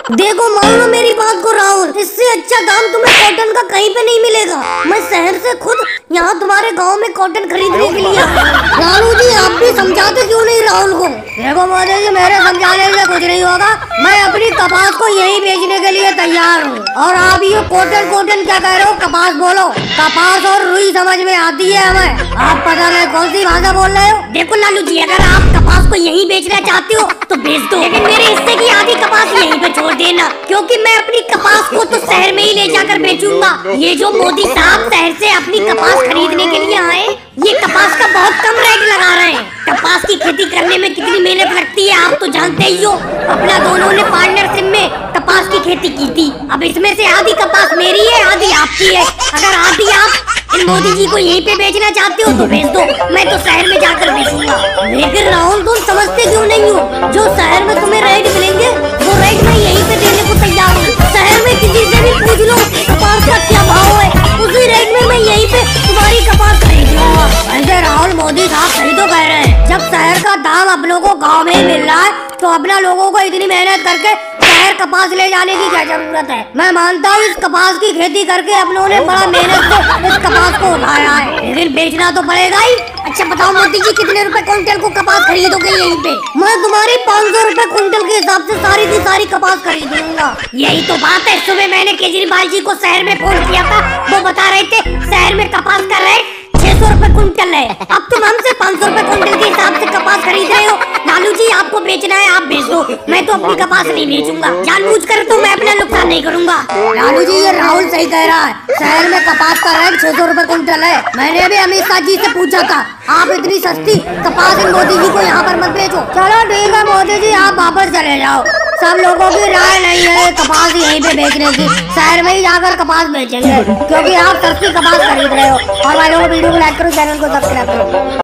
देखो मान लो मेरी बात को राहुल, इससे अच्छा दाम तुम्हें कॉटन का कहीं पे नहीं मिलेगा। मैं शहर से खुद यहाँ तुम्हारे गांव में कॉटन खरीदने के लिए। लालू जी आप भी समझाते क्यों नहीं राहुल को? देखो मोदी जी मेरे समझाने से कुछ नहीं होगा, मैं अपनी कपास को यही बेचने के लिए तैयार हूँ। और आप ये कॉटन कॉटन क्या कह रहे हो? कपास बोलो। कपास और रुई समझ में आती है हमें, आप पता नहीं कौन सी भाषा बोल रहे हो। देखो लालू जी अगर आप कपास को यही बेचना चाहते हो तो बेच दो, लेकिन मेरे हिस्से की आधी कपास यहीं पे छोड़ देना, क्योंकि मैं अपनी कपास को तो शहर में ही ले जाकर बेचूंगा। ये जो मोदी साहब शहर से अपनी कपास खरीदने के लिए आए, ये कपास का बहुत कम रेट लगा रहे हैं। कपास की खेती करने में कितनी मेहनत लगती है आप तो जानते ही हो। अपना दोनों ने पार्टनरशिप में कपास की खेती की थी। अब इसमें से आधी कपास मेरी है, आधी आपकी है। अगर आधी आप इन मोदी जी को यहीं पे बेचना चाहते हो तो बेच दो, मैं तो शहर में जाकर बेचूंगा। लेकिन राहुल तुम समझते क्यों नहीं हो? जो शहर में तुम्हें रेट मिलेंगे वो रेट मैं यहीं पे देने को तैयार हूँ। शहर में किसी से भी पूछ लो कपास का क्या भाव है, उसी रेट में मैं यहीं पे तुम्हारी कपास खरीद लूंगा। ऐसे राहुल मोदी साहब सही तो कह रहे हैं, जब शहर का दाम अपनों को गाँव में ही मिल रहा है तो अपना लोगों को इतनी मेहनत करके शहर कपास ले जाने की क्या जरूरत है। मैं मानता हूँ इस कपास की खेती करके अपनों ने बड़ा मेहनत से इस कपास को उठाया है, लेकिन बेचना तो पड़ेगा ही। अच्छा बताओ मोदी जी कितने रुपए क्विंटल को कपास खरीदोगे यहीं पे? मैं तुम्हारी 500 रुपए क्विंटल के हिसाब से सारी की सारी कपास खरीद लूंगा। यही तो बात है, सुबह मैंने केजरीवाल जी को शहर में फोन किया था, वो बता रहे थे शहर में कपास का रेट 600 रुपए क्विंटल है। अब तुम हमसे 500 रुपए क्विंटल के हिसाब से कपास खरीद रहे हो। लालू जी आपको बेचना है आप बेच दो, मैं तो अपनी कपास नहीं बेचूंगा। जानबूझकर तो मैं अपना नुकसान नहीं करूंगा। लालू जी ये राहुल सही कह रहा है, शहर में कपास का रेट 600 रुपए क्विंटल है। मैंने भी अमित शाह जी से पूछा था, आप इतनी सस्ती कपास इन मोदी जी को यहाँ पर मत बेचो। चलो ठीक है मोदी जी आप वापस चले जाओ, सब लोगों की राय नहीं है कपास यहीं पे बेचने की, शहर में ही जाकर कपास बेचेंगे, क्योंकि आप सस्ती कपास खरीद रहे हो। और भाई लोगों वीडियो को लाइक करो, चैनल को सब्सक्राइब करो।